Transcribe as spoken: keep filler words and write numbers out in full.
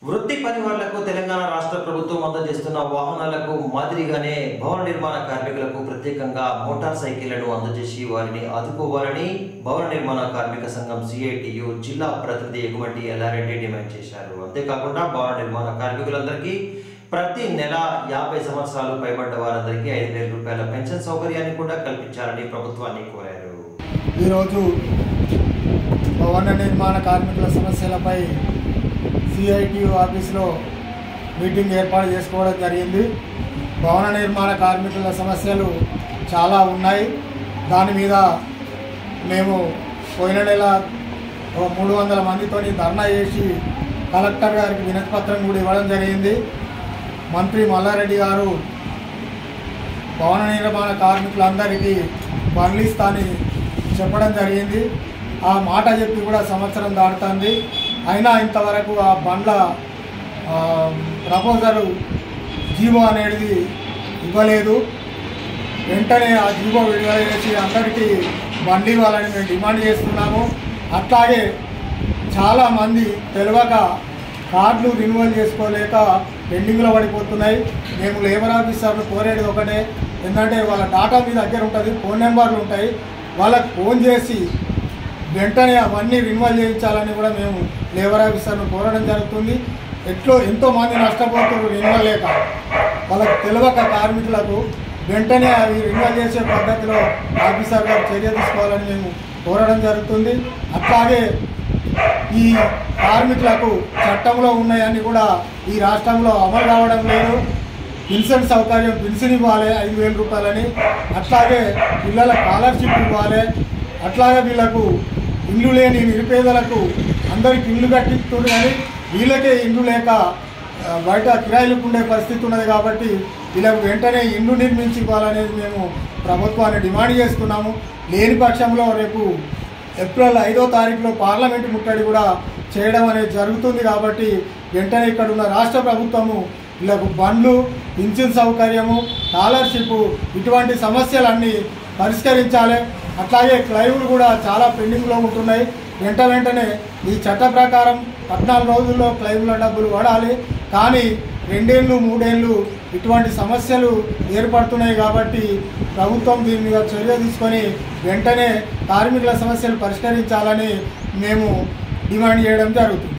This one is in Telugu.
వృత్తి పనివాళ్లకు తెలంగాణ రాష్ట్ర ప్రభుత్వం అందజేస్తున్న వాహనాలకు మాదిరిగానే భవన నిర్మాణ కార్మికులకు ప్రత్యేకంగా మోటార్ సైకిళ్లను అందజేసి వారిని ఆదుకోవాలని భవన నిర్మాణ కార్మిక సంఘం సిఐటియు జిల్లా ప్రతినిధి ఎగుమటి ఎల్లారెడ్డి డిమాండ్ చేశారు. అంతేకాకుండా భవన నిర్మాణ కార్మికులందరికీ ప్రతి నెల యాభై సంవత్సరాలు పైబడ్డ వారందరికీ ఐదు వేల రూపాయల పెన్షన్ సౌకర్యాన్ని కూడా కల్పించాలని ప్రభుత్వాన్ని కోరారు. ఈరోజు భవన నిర్మాణ కార్మికుల సమస్యలపై సిఐటియు ఆఫీసులో మీటింగ్ ఏర్పాటు చేసుకోవడం జరిగింది. భవన నిర్మాణ కార్మికుల సమస్యలు చాలా ఉన్నాయి. దాని మీద మేము పోయిన నెల మూడు వందల మందితో ధర్నా చేసి కలెక్టర్ గారికి వినతి పత్రం కూడా ఇవ్వడం జరిగింది. మంత్రి మల్లారెడ్డి గారు భవన నిర్మాణ కార్మికులందరికీ బండ్లు ఇస్తానని చెప్పడం జరిగింది. ఆ మాట చెప్పి కూడా సంవత్సరం దాటుతుంది. అయినా ఇంతవరకు ఆ బండ్ల ప్రపోజల్ జీవో అనేది ఇవ్వలేదు. వెంటనే ఆ జీవో విడుదల చేసి అందరికీ బండ్లు ఇవ్వాలని మేము డిమాండ్ చేస్తున్నాము. అట్లాగే చాలామంది తెలియక కార్డులు రిన్యూవల్ చేసుకోలేక పెండింగ్లో పడిపోతున్నాయి. మేము లేబర్ ఆఫీసర్లు కోరేది ఒకటే, ఎందుకంటే వాళ్ళ డాటా మీ దగ్గర ఉంటుంది, ఫోన్ నెంబర్లు ఉంటాయి, వాళ్ళకు ఫోన్ చేసి వెంటనే అవన్నీ రిన్యూవల్ చేయించాలని కూడా మేము లేబర్ ఆఫీసర్ను కోరడం జరుగుతుంది. ఎట్లో ఎంతోమంది నష్టపోతున్నారు రిన్యూవల్ లేక. వాళ్ళకు తెలియక కార్మికులకు వెంటనే అవి రిన్యూవల్ చేసే పద్ధతిలో ఆఫీసర్ గారు చర్య తీసుకోవాలని మేము కోరడం జరుగుతుంది. అట్లాగే ఈ కార్మికులకు చట్టంలో ఉన్నాయని కూడా ఈ రాష్ట్రంలో అమలు కావడం లేదు. పెన్షన్ సౌకర్యం పెన్షన్ ఇవ్వాలి ఐదు వేల రూపాయలని, అట్లాగే పిల్లల స్కాలర్షిప్ ఇవ్వాలి, అట్లాగే వీళ్ళకు ఇల్లు లేని నిరుపేదలకు అందరికి ఇల్లు కట్టిస్తున్నారు, కానీ వీళ్ళకే ఇల్లు లేక బయట కిరాయిలకు ఉండే పరిస్థితి ఉన్నది. కాబట్టి వీళ్ళకు వెంటనే ఇల్లు నిర్మించి ఇవ్వాలనేది మేము ప్రభుత్వాన్ని డిమాండ్ చేస్తున్నాము. లేని పక్షంలో రేపు ఏప్రిల్ ఐదో తారీఖులో పార్లమెంటు ముట్టడి కూడా చేయడం అనేది జరుగుతుంది. కాబట్టి వెంటనే ఇక్కడ ఉన్న రాష్ట్ర ప్రభుత్వము వీళ్ళకు బండ్లు, పింఛన్ సౌకర్యము, స్కాలర్షిప్ ఇటువంటి సమస్యలన్నీ పరిష్కరించాలి. అట్లాగే క్లెయిములు కూడా చాలా పెండింగ్లో ఉంటున్నాయి. వెంట వెంటనే ఈ చట్ట ప్రకారం పద్నాలుగు రోజుల్లో క్లెయిముల డబ్బులు పడాలి. కానీ రెండేళ్ళు మూడేళ్ళు ఇటువంటి సమస్యలు ఏర్పడుతున్నాయి. కాబట్టి ప్రభుత్వం దీని మీద చర్య తీసుకొని వెంటనే కార్మికుల సమస్యలు పరిష్కరించాలని మేము డిమాండ్ చేయడం జరుగుతుంది.